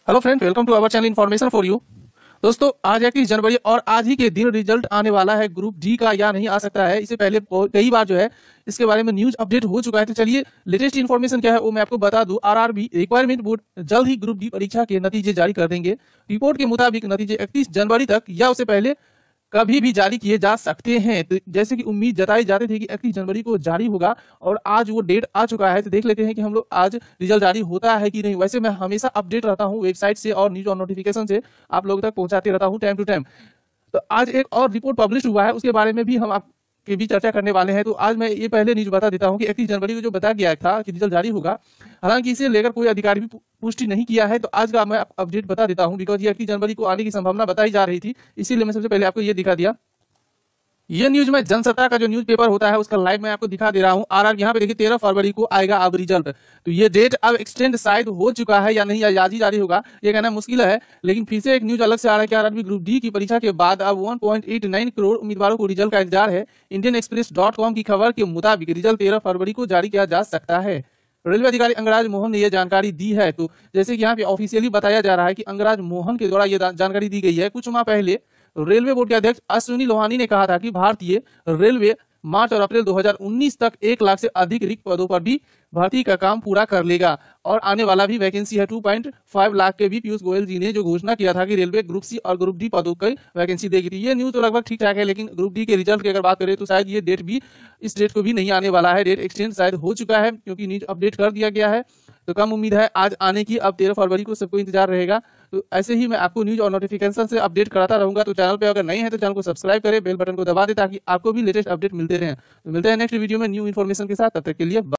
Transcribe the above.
Hello friend, welcome to our channel information for you. दोस्तों, आज 31 जनवरी और आज ही के दिन रिजल्ट आने वाला है ग्रुप डी का, या नहीं आ सकता है। इससे पहले कई बार जो है इसके बारे में न्यूज अपडेट हो चुका है। तो चलिए लेटेस्ट इन्फॉर्मेशन क्या है वो मैं आपको बता दूं। आरआरबी रिक्वायरमेंट बोर्ड जल्द ही ग्रुप डी परीक्षा के नतीजे जारी कर देंगे। रिपोर्ट के मुताबिक नतीजे 31 जनवरी तक या उससे पहले कभी भी जारी किए जा सकते हैं। तो जैसे कि उम्मीद जताई जाती थी कि 31 जनवरी को जारी होगा और आज वो डेट आ चुका है। तो देख लेते हैं कि हम लोग आज रिजल्ट जारी होता है कि नहीं। वैसे मैं हमेशा अपडेट रहता हूं वेबसाइट से और न्यूज और नोटिफिकेशन से आप लोगों तक पहुंचाते रहता हूं टाइम टू टाइम। तो आज एक और रिपोर्ट पब्लिश हुआ है, उसके बारे में भी हम आपके भी चर्चा करने वाले हैं। तो आज मैं ये पहले न्यूज बता देता हूं कि 31 जनवरी को जो बताया गया था कि रिजल्ट जारी होगा, हालांकि इसे लेकर कोई अधिकारी भी पुष्टि नहीं किया है। तो आज का मैं अपडेट बता देता हूं बिकॉज ये 31 जनवरी को आने की संभावना बताई जा रही थी, इसीलिए मैं सबसे पहले आपको ये दिखा दिया। ये न्यूज में जनसत्ता का जो न्यूज़पेपर होता है उसका लाइव मैं आपको दिखा दे रहा हूं। आरआर यहाँ पे देखिए 13 फरवरी को आएगा अब रिजल्ट। तो ये डेट अब एक्सटेंड शायद हो चुका है या नहीं, या आज ही जारी होगा, ये कहना मुश्किल है। लेकिन फिर से एक न्यूज अलग से आ रहा है कि आरआरबी ग्रुप डी की परीक्षा के बाद अब 1.89 करोड़ उम्मीदवारों को रिजल्ट का इंतजार है। इंडियन एक्सप्रेस.com की खबर के मुताबिक रिजल्ट 13 फरवरी को जारी किया जा सकता है। रेलवे अधिकारी अंगराज मोहन ने यह जानकारी दी है। तो जैसे कि यहाँ पे ऑफिशियली बताया जा रहा है कि अंगराज मोहन के द्वारा यह जानकारी दी गई है। कुछ माह पहले रेलवे बोर्ड के अध्यक्ष अश्विनी लोहानी ने कहा था कि भारतीय रेलवे मार्च और अप्रैल 2019 तक 1 लाख से अधिक रिक्त पदों पर भी भर्ती का काम पूरा कर लेगा और आने वाला भी वैकेंसी है 2.5 लाख के भी। पीयूष गोयल जी ने जो घोषणा किया था कि रेलवे ग्रुप सी और ग्रुप डी पदों की वैकेंसी देगी थी। ये न्यूज तो लगभग ठीक ठाक है, लेकिन ग्रुप डी के रिजल्ट की अगर बात करें तो शायद ये डेट भी इस डेट को भी नहीं आने वाला है। डेट एक्सटेंड शायद हो चुका है क्योंकि न्यूज अपडेट कर दिया गया है। तो कम उम्मीद है आज आने की। अब 13 फरवरी को सबको इंतजार रहेगा। तो ऐसे ही मैं आपको न्यूज और नोटिफिकेशन से अपडेट कराता रहूंगा। तो चैनल पे अगर नए हैं तो चैनल को सब्सक्राइब करें, बेल बटन को दबा दें ताकि आपको भी लेटेस्ट अपडेट मिलते रहें। तो मिलते हैं नेक्स्ट वीडियो में न्यू इन्फॉर्मेशन के साथ। तब तक के लिए